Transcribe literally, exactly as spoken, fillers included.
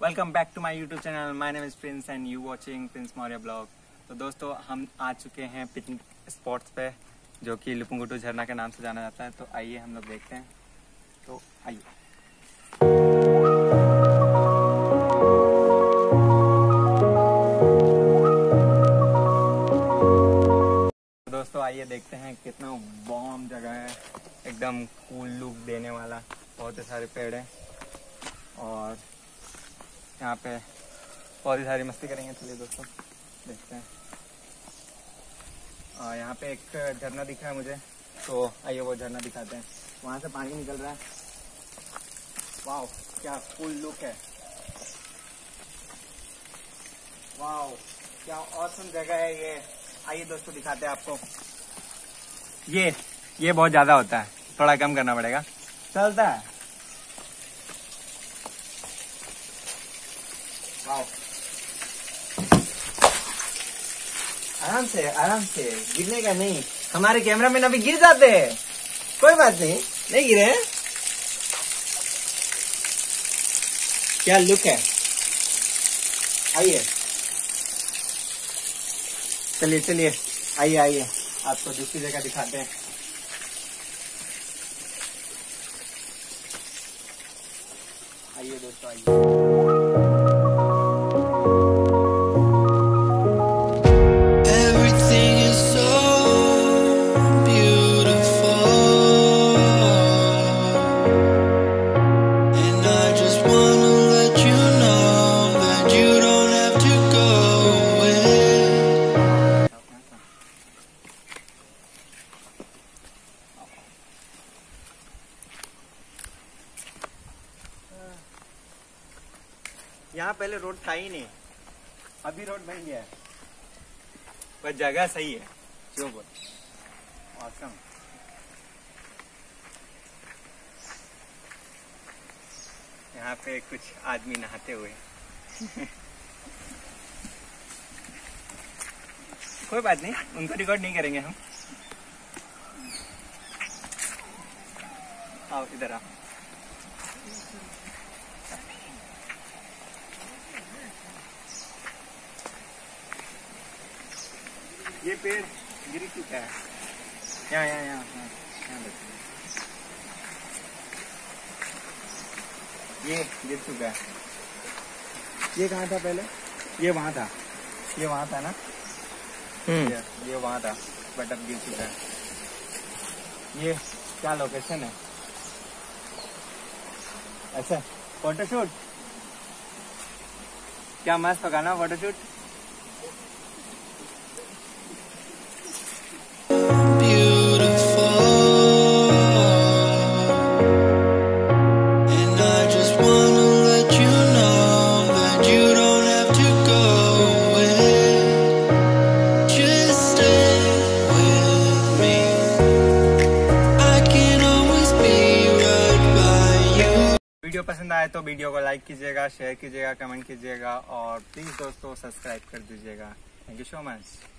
Welcome back to my YouTube channel. My name is Prince and you watching Prince Maurya blog. तो दोस्तों हम आ चुके हैं पिकनिक स्पॉट्स पे, जो कि लुपुंगुटू झरना के नाम से जाना जाता है। तो आइए हम लोग देखते हैं। तो आइए दोस्तों, आइए देखते हैं कितना वार्म जगह है, एकदम कूल लुक देने वाला। बहुत ही सारे पेड़ हैं और यहाँ पे बहुत ही सारी मस्ती करेंगे। चलिए दोस्तों देखते हैं। और यहाँ पे एक झरना दिख रहा है मुझे, तो आइए वो झरना दिखाते हैं। वहाँ से पानी निकल रहा है। वाओ, क्या कूल लुक है। वाओ, क्या ऑसम जगह है ये। आइए दोस्तों दिखाते हैं आपको। ये ये बहुत ज्यादा होता है, थोड़ा कम करना पड़ेगा। चलता है। वाओ, आराम से आराम से, गिरने का नहीं। हमारे कैमरा मैन अभी गिर जाते हैं, कोई बात नहीं, नहीं गिरे हैं। क्या लुक है। आइए चलिए चलिए, आइए आइए, आपको दूसरी जगह दिखाते हैं। आइए दोस्तों आइए। यहाँ पहले रोड था ही नहीं, अभी रोड बन गया है, पर जगह सही है। जो बोल ऑसम। यहाँ पे कुछ आदमी नहाते हुए कोई बात नहीं, उनको रिकॉर्ड नहीं करेंगे हम। आओ इधर आओ। ये पेड़ गिर चुका है। यहाँ यहाँ यहाँ यहाँ ये गिर चुका है। ये कहाँ था पहले? ये वहाँ था, ये वहाँ था ना। हम्म ये, ये वहाँ था, बट अब गिर चुका है। ये क्या लोकेशन है? अच्छा, फोटोशूट। क्या मस्त होगा ना फोटोशूट। वीडियो पसंद आए तो वीडियो को लाइक कीजिएगा, शेयर कीजिएगा, कमेंट कीजिएगा और प्लीज दोस्तों सब्सक्राइब कर दीजिएगा। Thank you so much.